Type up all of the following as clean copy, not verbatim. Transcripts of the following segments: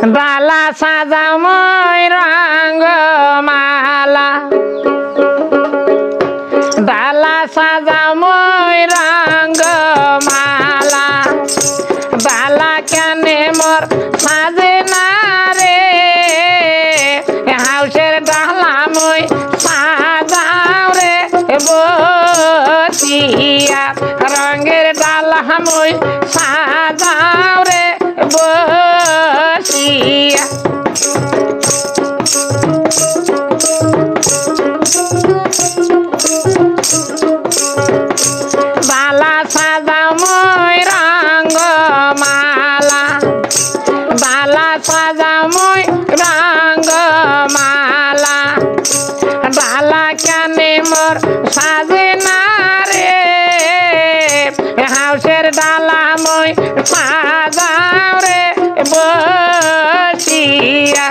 ডালা সাজাও মই রঙ্গমালা ডালা সাজাও মই রঙ্গমালা ডালা কেনে মোর সাজে না রে হাউসের ডালা মই সাজাও রে বসিয়া রঙের ডালা মই সাজাও রে বসিয়া ডালা সাজাও মই রঙ্গমালা ডালা সাজাও মই রঙ্গমালা ডালা কেনে মোর সাজে না রে হাউসের ডালা মই সাজাও রে বসিয়া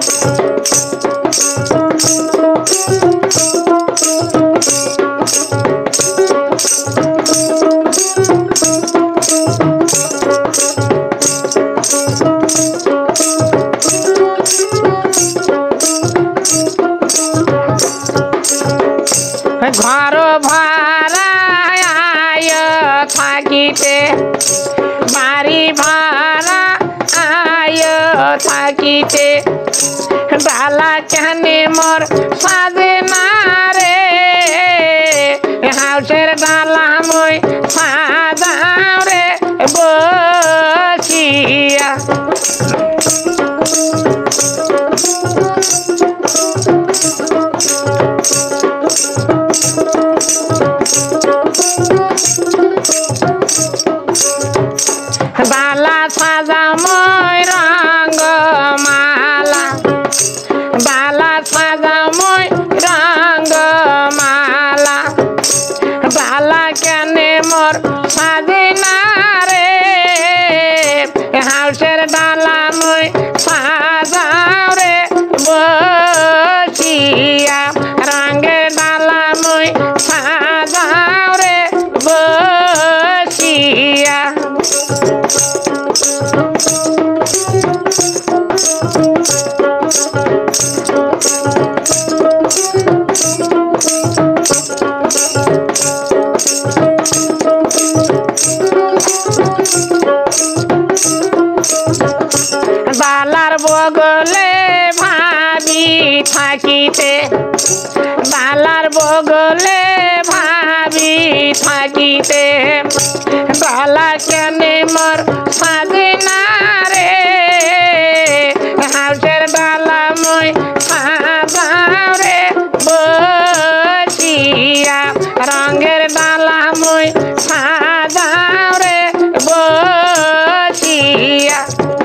ঘর ভাড়ায় থাকিতে বাড়ি ভাড়া আয় থাকিতে ডালা কেনে মোর সাজে না রে হাউসের ডালা মই সাজাও রে বসিয়া ডালা সাজাও মই রঙ্গমালা ডালা সাজাও মই রঙ্গমালা ডালা কেনে মোর সাজে না রে হাউসের ডালা মই সাজাও রে বসিয়া রঙের ডালা মই সাজাও রে বসিয়া ডালার বগলে ভাবি থাকিতে ডালার বগলে ভাবি থাকিতে ডালা কেনে মোর সাজে না রে হাউসের ডালা মই সাজাও রে বসিয়া রঙের ডালা মই সাজাও রে বসিয়া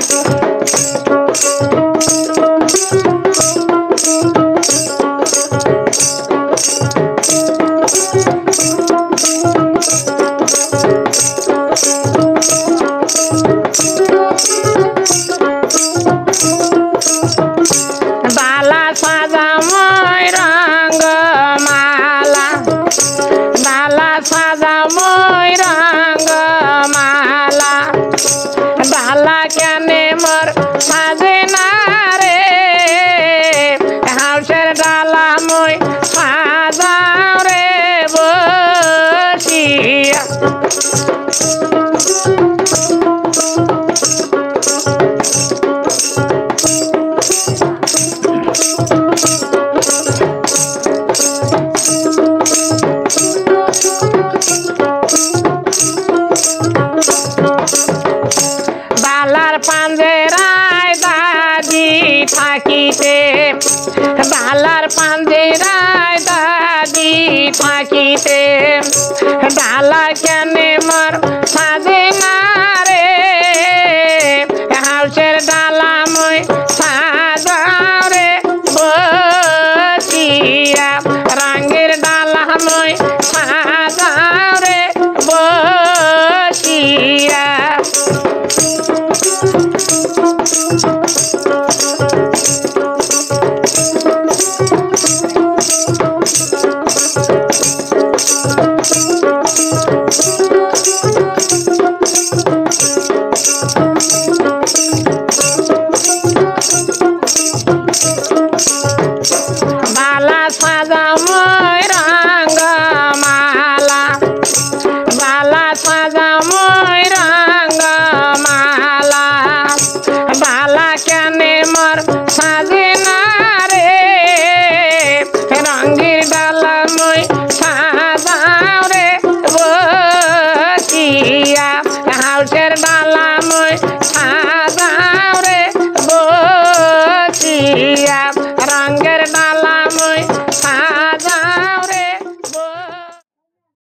ডালা সাজাও মই রঙ্গমালা ডালা সাজাও মই রঙ্গমালা ডালা কেনে মোর সাজে না রে হাউসের ডালা মই সাজাও রে বসিয়া ডালার পাঞ্জেরায় দাদি থাকিতে ডালার পাঞ্জেরায় দাদি থাকিতে ডালা